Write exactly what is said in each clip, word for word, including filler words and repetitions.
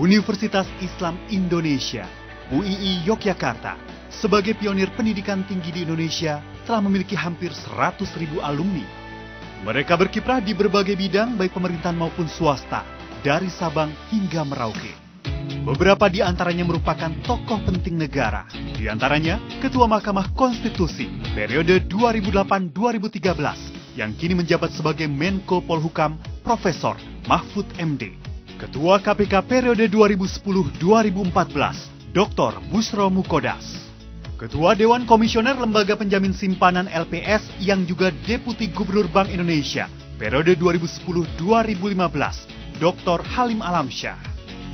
Universitas Islam Indonesia, U I I Yogyakarta, sebagai pionir pendidikan tinggi di Indonesia, telah memiliki hampir seratus ribu alumni. Mereka berkiprah di berbagai bidang, baik pemerintahan maupun swasta, dari Sabang hingga Merauke. Beberapa di antaranya merupakan tokoh penting negara, di antaranya Ketua Mahkamah Konstitusi periode dua ribu delapan sampai dua ribu tiga belas, yang kini menjabat sebagai Menko Polhukam, Profesor Mahfud M D. Ketua K P K periode dua ribu sepuluh sampai dua ribu empat belas, Doktor Bushro Mukodas. Ketua Dewan Komisioner Lembaga Penjamin Simpanan L P S yang juga Deputi Gubernur Bank Indonesia periode dua ribu sepuluh sampai dua ribu lima belas, Doktor Halim Alamsyah.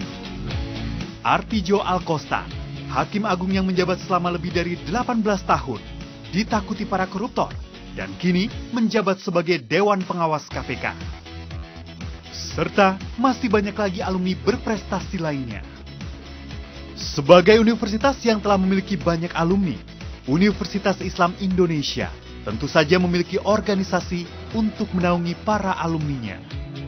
Artijo Alkosta, Hakim Agung yang menjabat selama lebih dari delapan belas tahun, ditakuti para koruptor, dan kini menjabat sebagai Dewan Pengawas K P K. Serta masih banyak lagi alumni berprestasi lainnya. Sebagai universitas yang telah memiliki banyak alumni, Universitas Islam Indonesia tentu saja memiliki organisasi untuk menaungi para alumninya.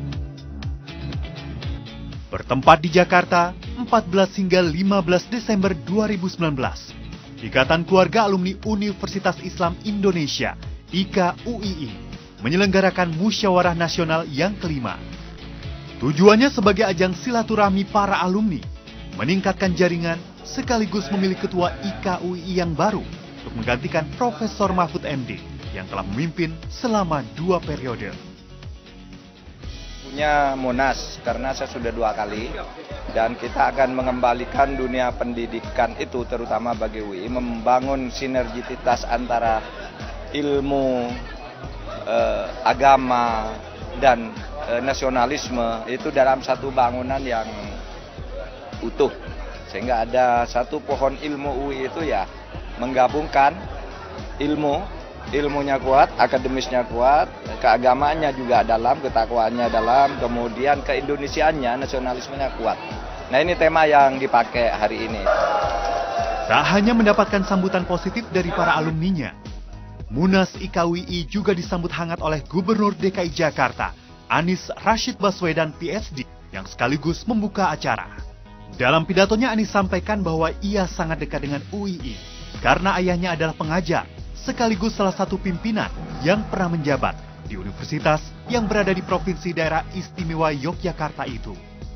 Bertempat di Jakarta, empat belas hingga lima belas Desember dua ribu sembilan belas, Ikatan Keluarga Alumni Universitas Islam Indonesia, I K U I I, menyelenggarakan Musyawarah Nasional yang kelima. Tujuannya sebagai ajang silaturahmi para alumni, meningkatkan jaringan sekaligus memilih ketua I K U I I yang baru untuk menggantikan Profesor Mahfud M D yang telah memimpin selama dua periode. Punya Munas karena saya sudah dua kali dan kita akan mengembalikan dunia pendidikan itu terutama bagi U I I, membangun sinergisitas antara ilmu, eh, agama, dan eh, nasionalisme itu dalam satu bangunan yang utuh, sehingga ada satu pohon ilmu U I I itu ya menggabungkan ilmu, ilmunya kuat, akademisnya kuat, keagamaannya juga dalam, ketakwaannya dalam, kemudian keindonesiaannya, nasionalismenya kuat. Nah, ini tema yang dipakai hari ini. Tak hanya mendapatkan sambutan positif dari para alumninya, Munas I K U I I juga disambut hangat oleh Gubernur D K I Jakarta, Anies Rashid Baswedan P H D, yang sekaligus membuka acara. Dalam pidatonya, Anies sampaikan bahwa ia sangat dekat dengan U I I karena ayahnya adalah pengajar, sekaligus salah satu pimpinan yang pernah menjabat di universitas yang berada di Provinsi Daerah Istimewa Yogyakarta itu.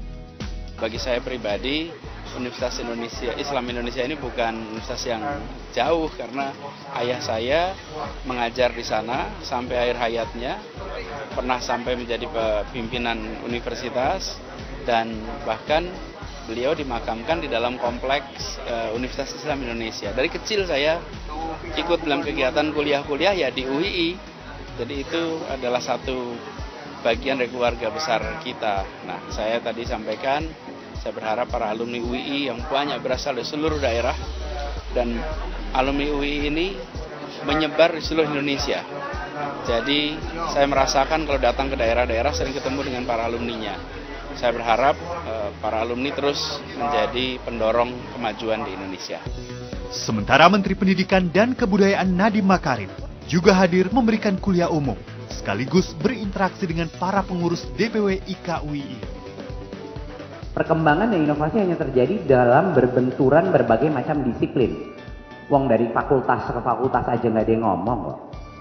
Bagi saya pribadi, Universitas Indonesia, Islam Indonesia ini bukan universitas yang jauh karena ayah saya mengajar di sana sampai akhir hayatnya, pernah sampai menjadi pimpinan universitas, dan bahkan beliau dimakamkan di dalam kompleks uh, Universitas Islam Indonesia. Dari kecil saya ikut dalam kegiatan kuliah-kuliah ya di U I I. Jadi itu adalah satu bagian dari keluarga besar kita. Nah, saya tadi sampaikan, saya berharap para alumni U I I yang banyak berasal dari seluruh daerah, dan alumni U I I ini menyebar di seluruh Indonesia. Jadi saya merasakan kalau datang ke daerah-daerah sering ketemu dengan para alumninya. Saya berharap uh, para alumni terus menjadi pendorong kemajuan di Indonesia. Sementara Menteri Pendidikan dan Kebudayaan Nadiem Makarim juga hadir memberikan kuliah umum, sekaligus berinteraksi dengan para pengurus D P W I K U I I. Perkembangan dan inovasi hanya terjadi dalam berbenturan berbagai macam disiplin. Wong dari fakultas ke fakultas aja nggak ada yang ngomong kok.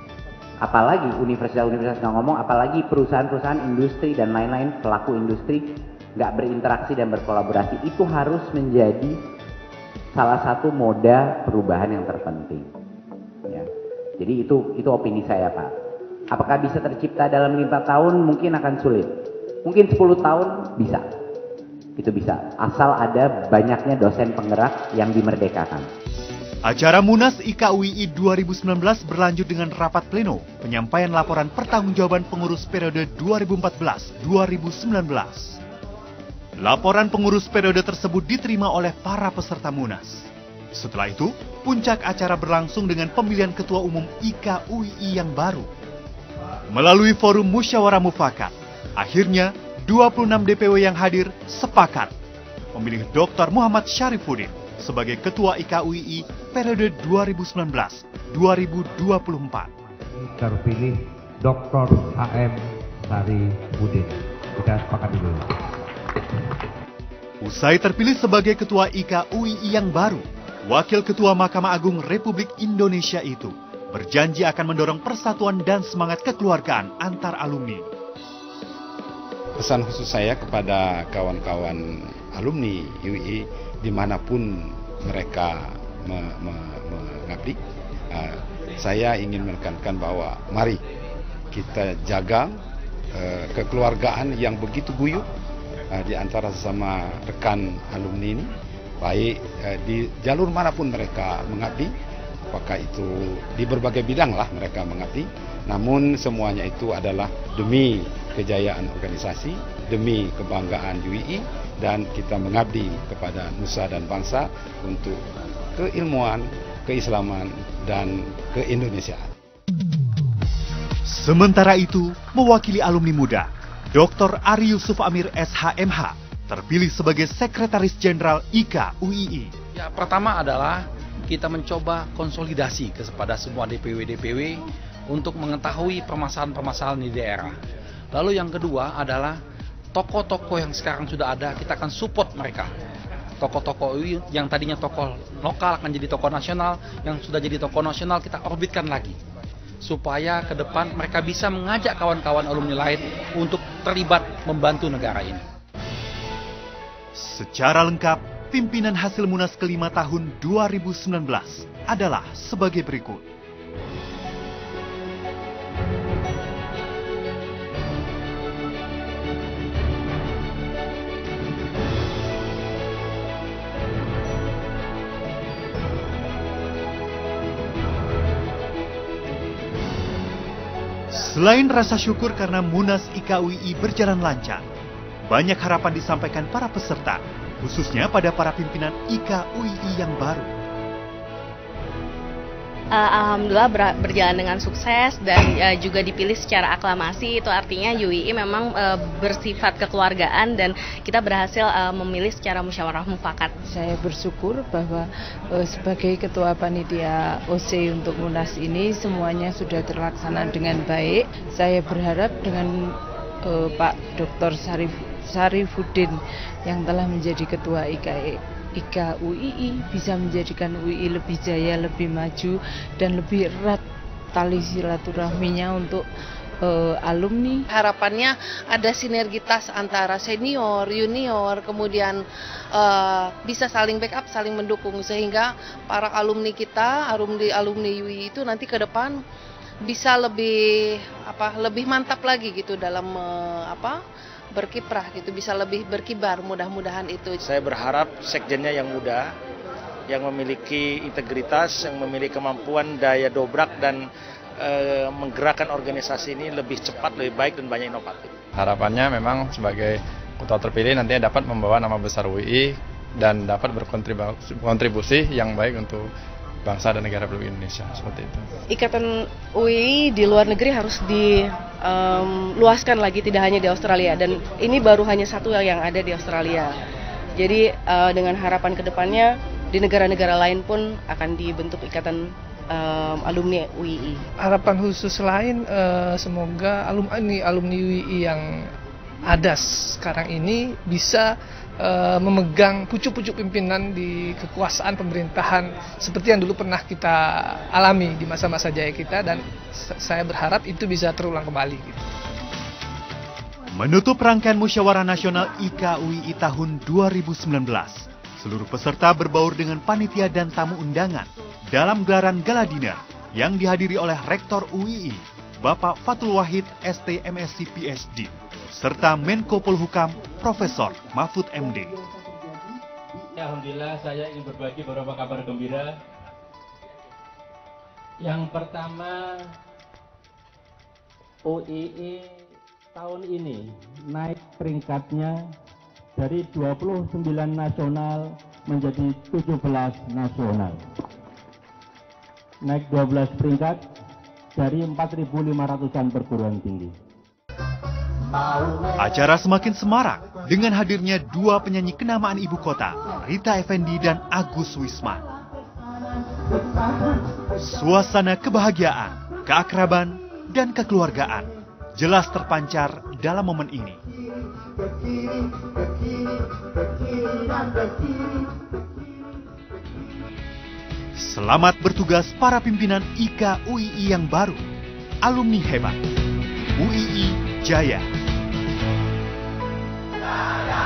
Apalagi universitas-universitas nggak ngomong, apalagi perusahaan-perusahaan industri dan lain-lain, pelaku industri nggak berinteraksi dan berkolaborasi. Itu harus menjadi salah satu moda perubahan yang terpenting. Ya. Jadi itu itu opini saya, Pak. Apakah bisa tercipta dalam lima tahun? Mungkin akan sulit. Mungkin sepuluh tahun bisa. Itu bisa, asal ada banyaknya dosen penggerak yang dimerdekakan. Acara Munas I K U I I dua ribu sembilan belas berlanjut dengan rapat pleno penyampaian laporan pertanggungjawaban pengurus periode dua ribu empat belas sampai dua ribu sembilan belas. Laporan pengurus periode tersebut diterima oleh para peserta Munas. Setelah itu, puncak acara berlangsung dengan pemilihan ketua umum I K U I I yang baru. Melalui forum musyawarah mufakat, akhirnya dua puluh enam D P W yang hadir sepakat memilih Doktor Muhammad Syarifuddin sebagai Ketua I K U I I periode dua ribu sembilan belas sampai dua ribu dua puluh empat. Terpilih Doktor H M Syarifuddin. Kita sepakat dulu. Usai terpilih sebagai Ketua I K U I I yang baru, Wakil Ketua Mahkamah Agung Republik Indonesia itu berjanji akan mendorong persatuan dan semangat kekeluargaan antar alumni. Pesan khusus saya kepada kawan-kawan alumni U I I dimanapun mereka me, me, mengabdi, uh, saya ingin menekankan bahwa mari kita jaga uh, kekeluargaan yang begitu guyup uh, di antara sesama rekan alumni ini, baik uh, di jalur manapun mereka mengabdi, apakah itu di berbagai bidang lah mereka mengabdi, namun semuanya itu adalah demi kejayaan organisasi, demi kebanggaan U I I, dan kita mengabdi kepada nusa dan bangsa untuk keilmuan, keislaman, dan keindonesiaan. Sementara itu, mewakili alumni muda, Doktor Ari Yusuf Amir S H M H terpilih sebagai Sekretaris Jenderal I K U I I. Ya, pertama adalah kita mencoba konsolidasi kepada semua D P W D P W untuk mengetahui permasalahan-permasalahan di daerah. Lalu yang kedua adalah tokoh-tokoh yang sekarang sudah ada, kita akan support mereka. Tokoh-tokoh U I yang tadinya tokoh lokal akan jadi tokoh nasional, yang sudah jadi tokoh nasional kita orbitkan lagi. Supaya ke depan mereka bisa mengajak kawan-kawan alumni lain untuk terlibat membantu negara ini. Secara lengkap, pimpinan hasil Munas kelima tahun dua ribu sembilan belas adalah sebagai berikut. Selain rasa syukur karena Munas I K U I I berjalan lancar, banyak harapan disampaikan para peserta, khususnya pada para pimpinan I K U I I yang baru. Uh, Alhamdulillah ber berjalan dengan sukses dan uh, juga dipilih secara aklamasi. Itu artinya U I I memang uh, bersifat kekeluargaan dan kita berhasil uh, memilih secara musyawarah mufakat. Saya bersyukur bahwa uh, sebagai Ketua Panitia O C untuk Munas ini semuanya sudah terlaksana dengan baik. Saya berharap dengan uh, Pak Doktor Sarif Sarifuddin yang telah menjadi Ketua I K U I I bisa menjadikan U I I lebih jaya, lebih maju, dan lebih erat tali silaturahminya untuk uh, alumni. Harapannya ada sinergitas antara senior, junior, kemudian uh, bisa saling backup, saling mendukung, sehingga para alumni kita, alumni alumni U I I itu nanti ke depan bisa lebih apa, lebih mantap lagi gitu dalam uh, apa. berkiprah gitu, bisa lebih berkibar, mudah-mudahan itu. Saya berharap sekjennya yang muda, yang memiliki integritas, yang memiliki kemampuan daya dobrak dan e, menggerakkan organisasi ini lebih cepat, lebih baik dan banyak inovatif. Harapannya memang sebagai ketua terpilih nantinya dapat membawa nama besar U I I dan dapat berkontribusi yang baik untuk bangsa dan negara Republik Indonesia, seperti itu. Ikatan U I I di luar negeri harus diluaskan um, lagi, tidak hanya di Australia, dan ini baru hanya satu yang ada di Australia. Jadi uh, dengan harapan kedepannya di negara-negara lain pun akan dibentuk ikatan um, alumni U I I. Harapan khusus lain uh, semoga alumni alumni U I I yang ada sekarang ini bisa Uh, memegang pucuk-pucuk pimpinan di kekuasaan pemerintahan seperti yang dulu pernah kita alami di masa-masa jaya kita, dan saya berharap itu bisa terulang kembali. Gitu. Menutup rangkaian Musyawarah Nasional I K U I I tahun dua ribu sembilan belas, seluruh peserta berbaur dengan panitia dan tamu undangan dalam gelaran gala dinner yang dihadiri oleh Rektor U I I, Bapak Fatul Wahid S T M S C P H D, serta Menko Polhukam Profesor Mahfud M D. Alhamdulillah, saya ingin berbagi beberapa kabar gembira. Yang pertama, U I I tahun ini naik peringkatnya dari dua puluh sembilan nasional menjadi tujuh belas nasional. Naik dua belas peringkat dari empat ribu lima ratusan perguruan tinggi. Acara semakin semarak dengan hadirnya dua penyanyi kenamaan ibu kota, Rita Effendi dan Agus Wisman. Suasana kebahagiaan, keakraban, dan kekeluargaan jelas terpancar dalam momen ini. Selamat bertugas para pimpinan I K U I I yang baru. Alumni hebat. U I I Jaya.